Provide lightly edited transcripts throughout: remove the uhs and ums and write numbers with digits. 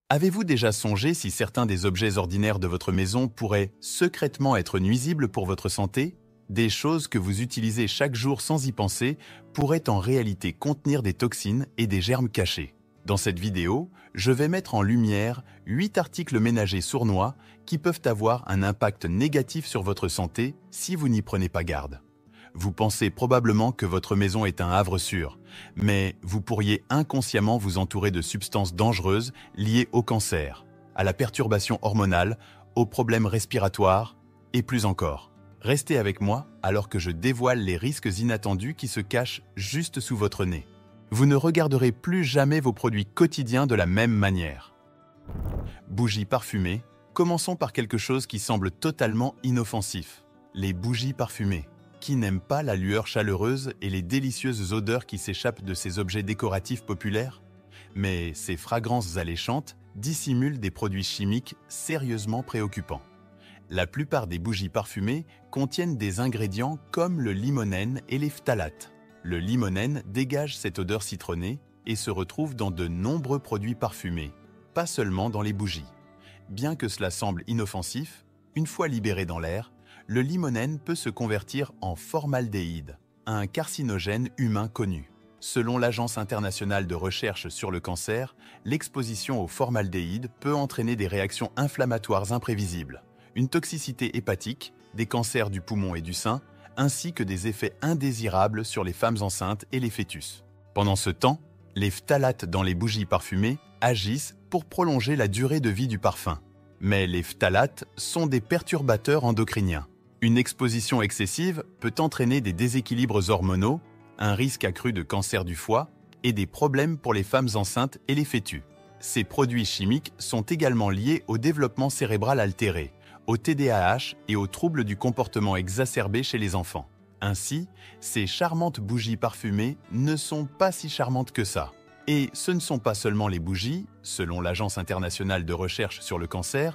Avez-vous déjà songé si certains des objets ordinaires de votre maison pourraient secrètement être nuisibles pour votre santé? Des choses que vous utilisez chaque jour sans y penser pourraient en réalité contenir des toxines et des germes cachés. Dans cette vidéo, je vais mettre en lumière 8 articles ménagers sournois qui peuvent avoir un impact négatif sur votre santé si vous n'y prenez pas garde. Vous pensez probablement que votre maison est un havre sûr, mais vous pourriez inconsciemment vous entourer de substances dangereuses liées au cancer, à la perturbation hormonale, aux problèmes respiratoires et plus encore. Restez avec moi alors que je dévoile les risques inattendus qui se cachent juste sous votre nez. Vous ne regarderez plus jamais vos produits quotidiens de la même manière. Bougies parfumées, commençons par quelque chose qui semble totalement inoffensif. Les bougies parfumées. Qui n'aime pas la lueur chaleureuse et les délicieuses odeurs qui s'échappent de ces objets décoratifs populaires? Mais ces fragrances alléchantes dissimulent des produits chimiques sérieusement préoccupants. La plupart des bougies parfumées contiennent des ingrédients comme le limonène et les phtalates. Le limonène dégage cette odeur citronnée et se retrouve dans de nombreux produits parfumés, pas seulement dans les bougies. Bien que cela semble inoffensif, une fois libéré dans l'air, le limonène peut se convertir en formaldéhyde, un carcinogène humain connu. Selon l'Agence internationale de recherche sur le cancer, l'exposition au formaldéhyde peut entraîner des réactions inflammatoires imprévisibles, une toxicité hépatique, des cancers du poumon et du sein, ainsi que des effets indésirables sur les femmes enceintes et les fœtus. Pendant ce temps, les phtalates dans les bougies parfumées agissent pour prolonger la durée de vie du parfum. Mais les phtalates sont des perturbateurs endocriniens. Une exposition excessive peut entraîner des déséquilibres hormonaux, un risque accru de cancer du foie et des problèmes pour les femmes enceintes et les fœtus. Ces produits chimiques sont également liés au développement cérébral altéré, au TDAH et aux troubles du comportement exacerbés chez les enfants. Ainsi, ces charmantes bougies parfumées ne sont pas si charmantes que ça. Et ce ne sont pas seulement les bougies, selon l'Agence internationale de recherche sur le cancer,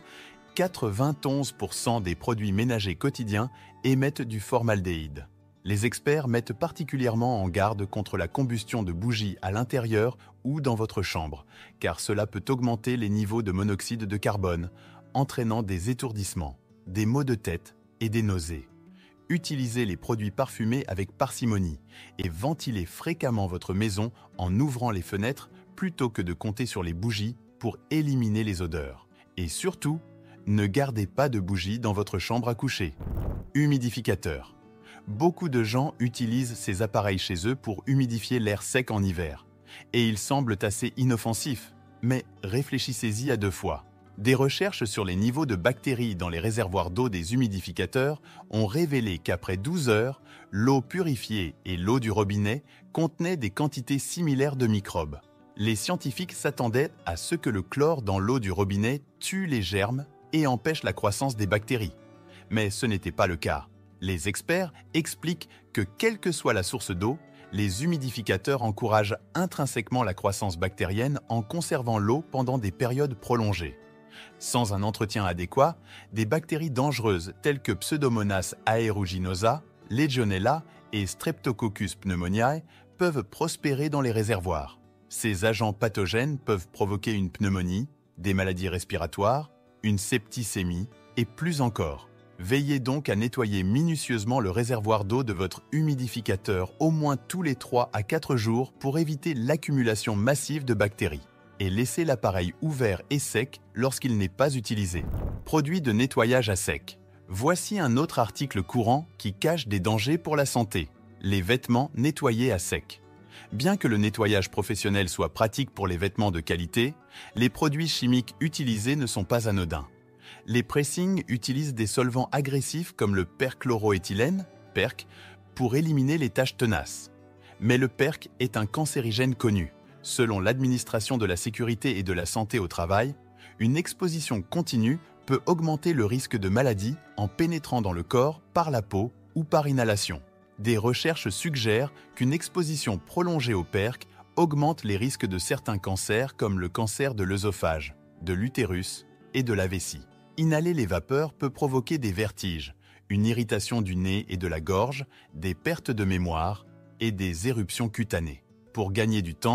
91% des produits ménagers quotidiens émettent du formaldéhyde. Les experts mettent particulièrement en garde contre la combustion de bougies à l'intérieur ou dans votre chambre, car cela peut augmenter les niveaux de monoxyde de carbone, entraînant des étourdissements, des maux de tête et des nausées. Utilisez les produits parfumés avec parcimonie et ventilez fréquemment votre maison en ouvrant les fenêtres plutôt que de compter sur les bougies pour éliminer les odeurs. Et surtout, ne gardez pas de bougies dans votre chambre à coucher. Humidificateur. Beaucoup de gens utilisent ces appareils chez eux pour humidifier l'air sec en hiver. Et ils semblent assez inoffensifs, mais réfléchissez-y à 2 fois. Des recherches sur les niveaux de bactéries dans les réservoirs d'eau des humidificateurs ont révélé qu'après 12 heures, l'eau purifiée et l'eau du robinet contenaient des quantités similaires de microbes. Les scientifiques s'attendaient à ce que le chlore dans l'eau du robinet tue les germes et empêche la croissance des bactéries. Mais ce n'était pas le cas. Les experts expliquent que quelle que soit la source d'eau, les humidificateurs encouragent intrinsèquement la croissance bactérienne en conservant l'eau pendant des périodes prolongées. Sans un entretien adéquat, des bactéries dangereuses telles que Pseudomonas aeruginosa, Legionella et Streptococcus pneumoniae peuvent prospérer dans les réservoirs. Ces agents pathogènes peuvent provoquer une pneumonie, des maladies respiratoires, une septicémie et plus encore. Veillez donc à nettoyer minutieusement le réservoir d'eau de votre humidificateur au moins tous les 3 à 4 jours pour éviter l'accumulation massive de bactéries. Et laissez l'appareil ouvert et sec lorsqu'il n'est pas utilisé. Produits de nettoyage à sec. Voici un autre article courant qui cache des dangers pour la santé. Les vêtements nettoyés à sec. Bien que le nettoyage professionnel soit pratique pour les vêtements de qualité, les produits chimiques utilisés ne sont pas anodins. Les pressings utilisent des solvants agressifs comme le perchloroéthylène, PERC, pour éliminer les taches tenaces. Mais le PERC est un cancérigène connu. Selon l'administration de la sécurité et de la santé au travail, une exposition continue peut augmenter le risque de maladie en pénétrant dans le corps par la peau ou par inhalation. Des recherches suggèrent qu'une exposition prolongée au PERC augmente les risques de certains cancers comme le cancer de l'œsophage, de l'utérus et de la vessie. Inhaler les vapeurs peut provoquer des vertiges, une irritation du nez et de la gorge, des pertes de mémoire et des éruptions cutanées. Pour gagner du temps,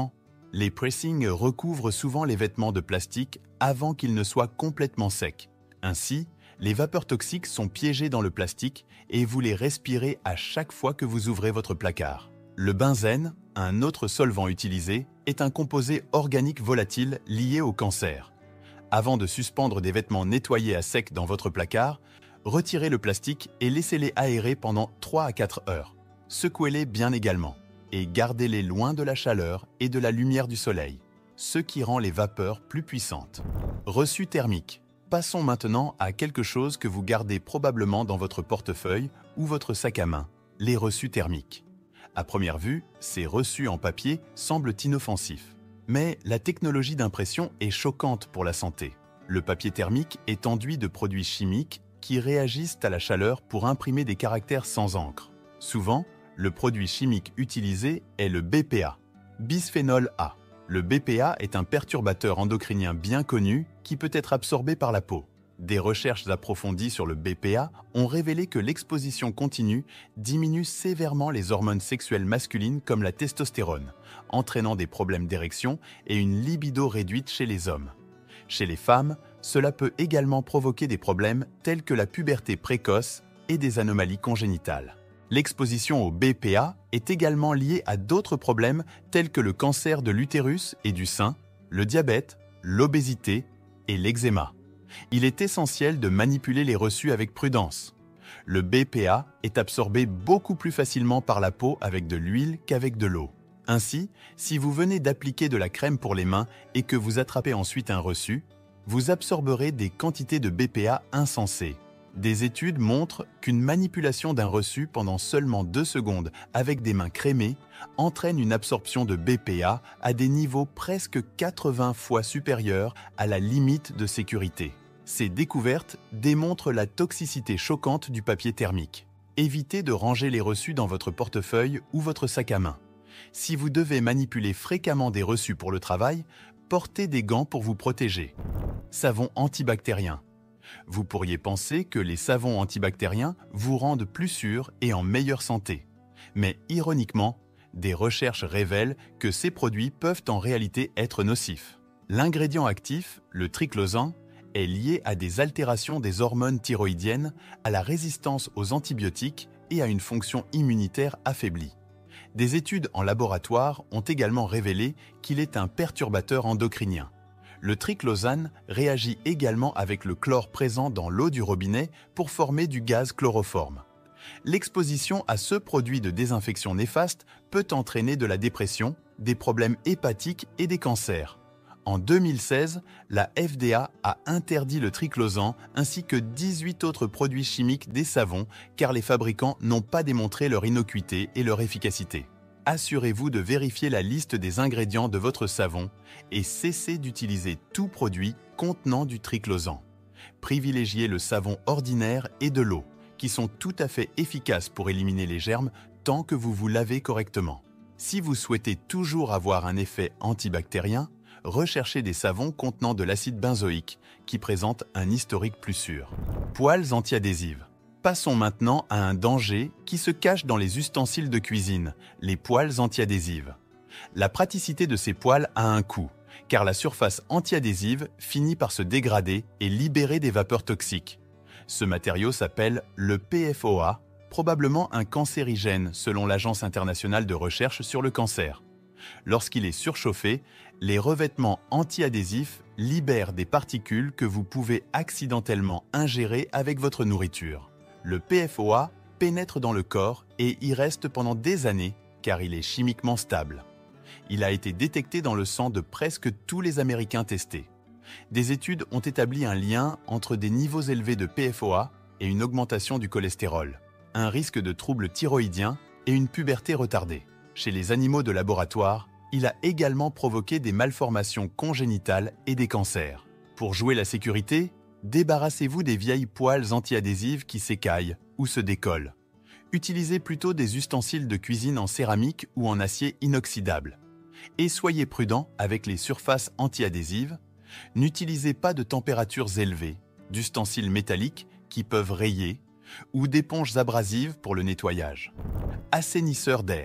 Les pressings recouvrent souvent les vêtements de plastique avant qu'ils ne soient complètement secs. Ainsi, les vapeurs toxiques sont piégées dans le plastique et vous les respirez à chaque fois que vous ouvrez votre placard. Le benzène, un autre solvant utilisé, est un composé organique volatile lié au cancer. Avant de suspendre des vêtements nettoyés à sec dans votre placard, retirez le plastique et laissez-les aérer pendant 3 à 4 heures. Secouez-les bien également et gardez-les loin de la chaleur et de la lumière du soleil, ce qui rend les vapeurs plus puissantes. Reçu thermique. Passons maintenant à quelque chose que vous gardez probablement dans votre portefeuille ou votre sac à main, les reçus thermiques. À première vue, ces reçus en papier semblent inoffensifs. Mais la technologie d'impression est choquante pour la santé. Le papier thermique est enduit de produits chimiques qui réagissent à la chaleur pour imprimer des caractères sans encre. Souvent, le produit chimique utilisé est le BPA, bisphénol A. Le BPA est un perturbateur endocrinien bien connu qui peut être absorbé par la peau. Des recherches approfondies sur le BPA ont révélé que l'exposition continue diminue sévèrement les hormones sexuelles masculines comme la testostérone, entraînant des problèmes d'érection et une libido réduite chez les hommes. Chez les femmes, cela peut également provoquer des problèmes tels que la puberté précoce et des anomalies congénitales. L'exposition au BPA est également liée à d'autres problèmes tels que le cancer de l'utérus et du sein, le diabète, l'obésité et l'eczéma. Il est essentiel de manipuler les reçus avec prudence. Le BPA est absorbé beaucoup plus facilement par la peau avec de l'huile qu'avec de l'eau. Ainsi, si vous venez d'appliquer de la crème pour les mains et que vous attrapez ensuite un reçu, vous absorberez des quantités de BPA insensées. Des études montrent qu'une manipulation d'un reçu pendant seulement 2 secondes avec des mains crémées entraîne une absorption de BPA à des niveaux presque 80 fois supérieurs à la limite de sécurité. Ces découvertes démontrent la toxicité choquante du papier thermique. Évitez de ranger les reçus dans votre portefeuille ou votre sac à main. Si vous devez manipuler fréquemment des reçus pour le travail, portez des gants pour vous protéger. Savon antibactérien. Vous pourriez penser que les savons antibactériens vous rendent plus sûr et en meilleure santé. Mais ironiquement, des recherches révèlent que ces produits peuvent en réalité être nocifs. L'ingrédient actif, le triclosan, est lié à des altérations des hormones thyroïdiennes, à la résistance aux antibiotiques et à une fonction immunitaire affaiblie. Des études en laboratoire ont également révélé qu'il est un perturbateur endocrinien. Le triclosan réagit également avec le chlore présent dans l'eau du robinet pour former du gaz chloroforme. L'exposition à ce produit de désinfection néfaste peut entraîner de la dépression, des problèmes hépatiques et des cancers. En 2016, la FDA a interdit le triclosan ainsi que 18 autres produits chimiques des savons car les fabricants n'ont pas démontré leur innocuité et leur efficacité. Assurez-vous de vérifier la liste des ingrédients de votre savon et cessez d'utiliser tout produit contenant du triclosan. Privilégiez le savon ordinaire et de l'eau, qui sont tout à fait efficaces pour éliminer les germes tant que vous vous lavez correctement. Si vous souhaitez toujours avoir un effet antibactérien, recherchez des savons contenant de l'acide benzoïque, qui présentent un historique plus sûr. Poêles antiadhésives. Passons maintenant à un danger qui se cache dans les ustensiles de cuisine, les poêles antiadhésives. La praticité de ces poêles a un coût, car la surface antiadhésive finit par se dégrader et libérer des vapeurs toxiques. Ce matériau s'appelle le PFOA, probablement un cancérigène selon l'Agence internationale de recherche sur le cancer. Lorsqu'il est surchauffé, les revêtements antiadhésifs libèrent des particules que vous pouvez accidentellement ingérer avec votre nourriture. Le PFOA pénètre dans le corps et y reste pendant des années car il est chimiquement stable. Il a été détecté dans le sang de presque tous les Américains testés. Des études ont établi un lien entre des niveaux élevés de PFOA et une augmentation du cholestérol, un risque de troubles thyroïdiens et une puberté retardée. Chez les animaux de laboratoire, il a également provoqué des malformations congénitales et des cancers. Pour jouer la sécurité, débarrassez-vous des vieilles poêles antiadhésives qui s'écaillent ou se décollent. Utilisez plutôt des ustensiles de cuisine en céramique ou en acier inoxydable. Et soyez prudent avec les surfaces antiadhésives. N'utilisez pas de températures élevées, d'ustensiles métalliques qui peuvent rayer ou d'éponges abrasives pour le nettoyage. Assainisseur d'air.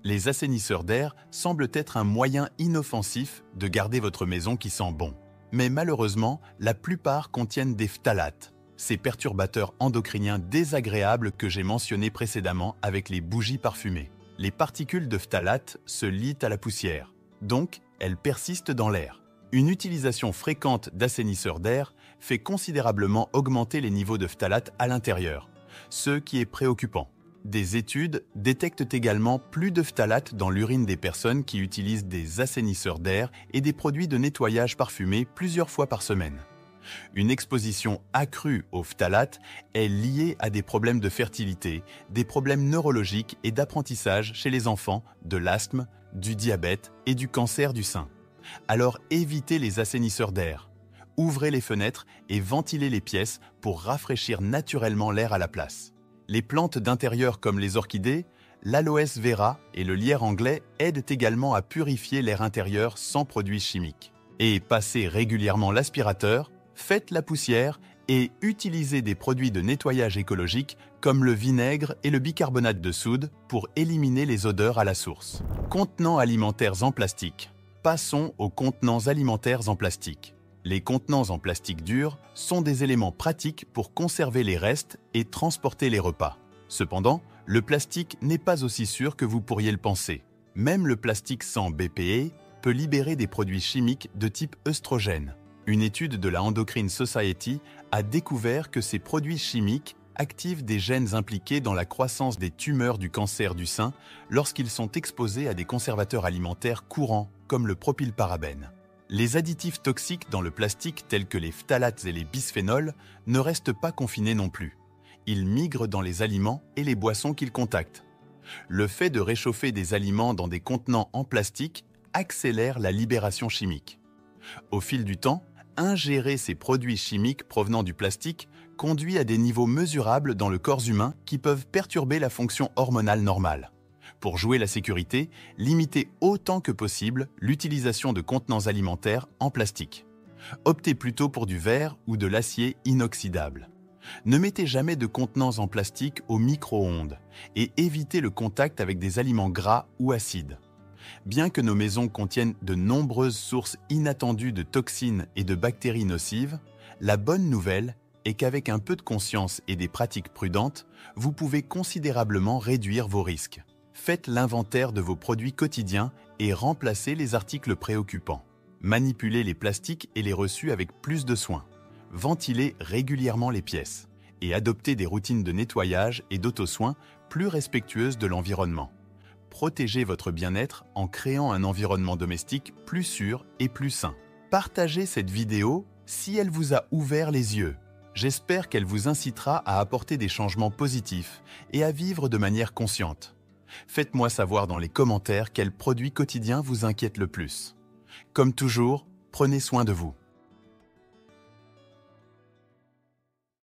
Les assainisseurs d'air semblent être un moyen inoffensif de garder votre maison qui sent bon. Mais malheureusement, la plupart contiennent des phtalates, ces perturbateurs endocriniens désagréables que j'ai mentionnés précédemment avec les bougies parfumées. Les particules de phtalates se lient à la poussière, donc elles persistent dans l'air. Une utilisation fréquente d'assainisseurs d'air fait considérablement augmenter les niveaux de phtalates à l'intérieur, ce qui est préoccupant. Des études détectent également plus de phtalates dans l'urine des personnes qui utilisent des assainisseurs d'air et des produits de nettoyage parfumés plusieurs fois par semaine. Une exposition accrue aux phtalates est liée à des problèmes de fertilité, des problèmes neurologiques et d'apprentissage chez les enfants, de l'asthme, du diabète et du cancer du sein. Alors évitez les assainisseurs d'air. Ouvrez les fenêtres et ventilez les pièces pour rafraîchir naturellement l'air à la place. Les plantes d'intérieur comme les orchidées, l'aloès vera et le lierre anglais aident également à purifier l'air intérieur sans produits chimiques. Et passez régulièrement l'aspirateur, faites la poussière et utilisez des produits de nettoyage écologique comme le vinaigre et le bicarbonate de soude pour éliminer les odeurs à la source. Contenants alimentaires en plastique. Passons aux contenants alimentaires en plastique. Les contenants en plastique dur sont des éléments pratiques pour conserver les restes et transporter les repas. Cependant, le plastique n'est pas aussi sûr que vous pourriez le penser. Même le plastique sans BPA peut libérer des produits chimiques de type œstrogène. Une étude de la Endocrine Society a découvert que ces produits chimiques activent des gènes impliqués dans la croissance des tumeurs du cancer du sein lorsqu'ils sont exposés à des conservateurs alimentaires courants comme le propylparabène. Les additifs toxiques dans le plastique tels que les phtalates et les bisphénols ne restent pas confinés non plus. Ils migrent dans les aliments et les boissons qu'ils contactent. Le fait de réchauffer des aliments dans des contenants en plastique accélère la libération chimique. Au fil du temps, ingérer ces produits chimiques provenant du plastique conduit à des niveaux mesurables dans le corps humain qui peuvent perturber la fonction hormonale normale. Pour jouer la sécurité, limitez autant que possible l'utilisation de contenants alimentaires en plastique. Optez plutôt pour du verre ou de l'acier inoxydable. Ne mettez jamais de contenants en plastique au micro-ondes et évitez le contact avec des aliments gras ou acides. Bien que nos maisons contiennent de nombreuses sources inattendues de toxines et de bactéries nocives, la bonne nouvelle est qu'avec un peu de conscience et des pratiques prudentes, vous pouvez considérablement réduire vos risques. Faites l'inventaire de vos produits quotidiens et remplacez les articles préoccupants. Manipulez les plastiques et les reçus avec plus de soin. Ventilez régulièrement les pièces et adoptez des routines de nettoyage et d'auto-soin plus respectueuses de l'environnement. Protégez votre bien-être en créant un environnement domestique plus sûr et plus sain. Partagez cette vidéo si elle vous a ouvert les yeux. J'espère qu'elle vous incitera à apporter des changements positifs et à vivre de manière consciente. Faites-moi savoir dans les commentaires quels produits quotidiens vous inquiètent le plus. Comme toujours, prenez soin de vous.